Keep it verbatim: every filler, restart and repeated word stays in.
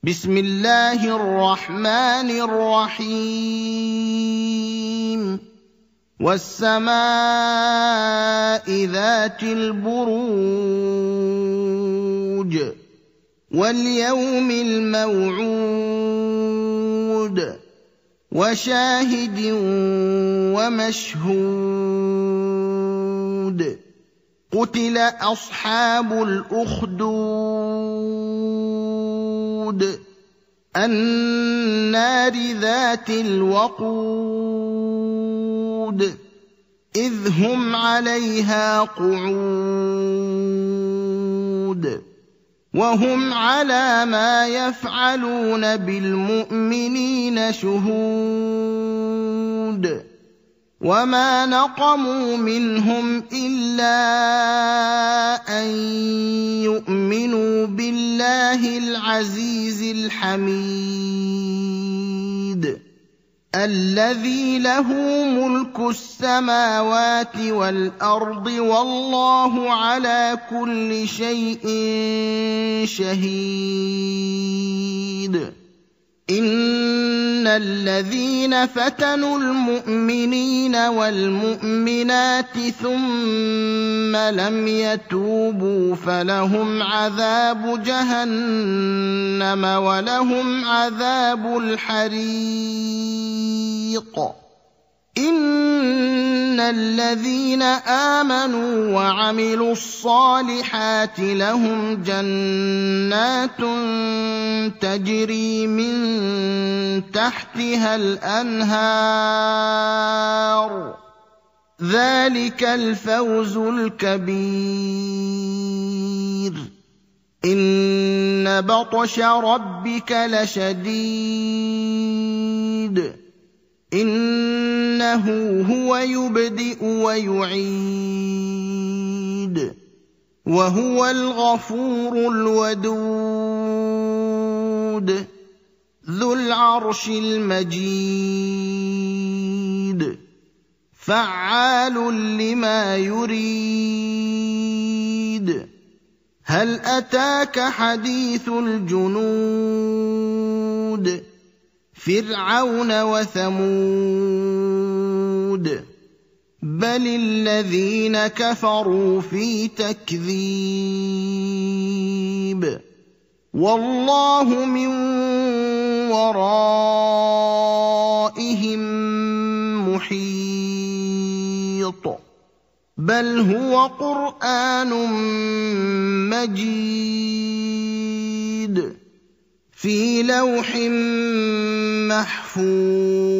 بسم الله الرحمن الرحيم والسماء ذات البروج واليوم الموعود وشاهد ومشهود قتل أصحاب الأخدود النار ذات الوقود إذ هم عليها قعود وهم على ما يفعلون بالمؤمنين شهود وما نقموا منهم إلا أن يؤمنوا بالله العزيز الحميد الذي له ملك السماوات والأرض والله على كل شيء شهيد إن الذين فتنوا المؤمنين والمؤمنات ثم لم يتوبوا فلهم عذاب جهنم ولهم عذاب الحريق إن الذين آمنوا وعملوا الصالحات لهم جنات تجري من تحتها الأنهار ذلك الفوز الكبير إن بطش ربك لشديد إنه هو يبدئ ويعيد وهو الغفور الودود ذو العرش المجيد فعال لما يريد هل أتاك حديث الجنود فرعون وثمود بل الذين كفروا في تكذيب والله من ورائهم محيط بل هو قرآن مجيد في لوح محفوظ